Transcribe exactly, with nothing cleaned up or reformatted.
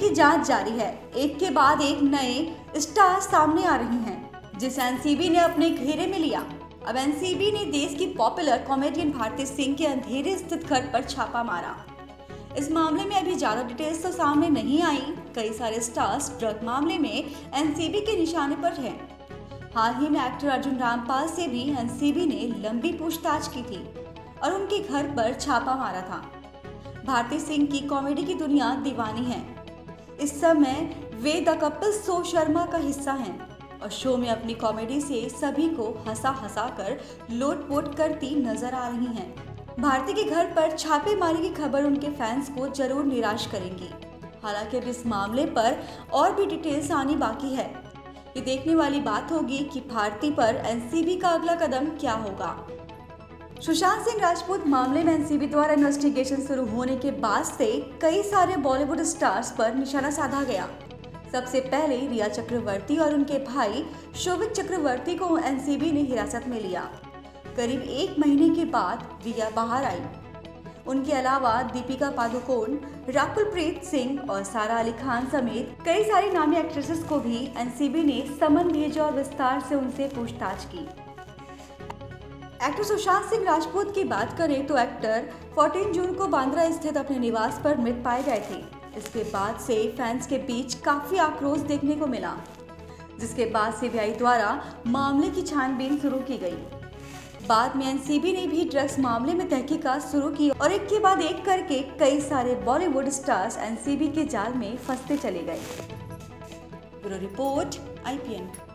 की जांच जारी है। एक के बाद एक नए स्टार सामने आ रहे हैं जिसे एनसीबी ने अपने घेरे में लिया। अब एनसीबी ने देश की पॉपुलर कॉमेडियन भारती सिंह के अंधेरे स्थित घर पर छापा मारा। इस मामले में अभी ज्यादा डिटेल्स तो सामने नहीं आई। कई सारे स्टार्स ड्रग मामले में एनसीबी के निशाने पर हैं। हाल ही में एक्टर अर्जुन रामपाल से भी एनसीबी ने लंबी पूछताछ की थी और उनके घर पर छापा मारा था। भारती सिंह की कॉमेडी की दुनिया दीवानी है। इस समय वे द कपिल शो शर्मा का हिस्सा हैं और शो में अपनी कॉमेडी से सभी को हंसा हंसा कर लोटपोट करती नजर आ रही हैं। भारती के घर पर छापेमारी की खबर उनके फैंस को जरूर निराश करेंगी। हालांकि अब इस मामले पर और भी डिटेल्स आनी बाकी है। ये देखने वाली बात होगी कि भारती पर एनसीबी का अगला कदम क्या होगा। सुशांत सिंह राजपूत मामले में एनसीबी द्वारा इन्वेस्टिगेशन शुरू होने के बाद से कई सारे बॉलीवुड स्टार्स पर निशाना साधा गया। सबसे पहले रिया चक्रवर्ती और उनके भाई शोभित चक्रवर्ती को एनसीबी ने हिरासत में लिया। करीब एक महीने के बाद रिया बाहर आई। उनके अलावा दीपिका पादुकोण, राकुल प्रीत सिंह और सारा अली खान समेत कई सारी नामी एक्ट्रेसेस को भी एनसीबी ने समन भेजा और विस्तार से उनसे पूछताछ की। एक्टर सुशांत सिंह राजपूत की बात करें तो एक्टर चौदह जून को बांद्रा स्थित अपने निवास पर मृत पाए गए थे। इसके बाद से फैंस के बीच काफी आक्रोश देखने को मिला, जिसके बाद सीबीआई द्वारा मामले की छानबीन शुरू की गई। बाद में एनसीबी ने भी ड्रग्स मामले में तहकीकात शुरू की और एक के बाद एक करके कई सारे बॉलीवुड स्टार्स एनसीबी के जाल में फंसते चले गए। Bureau report I P N.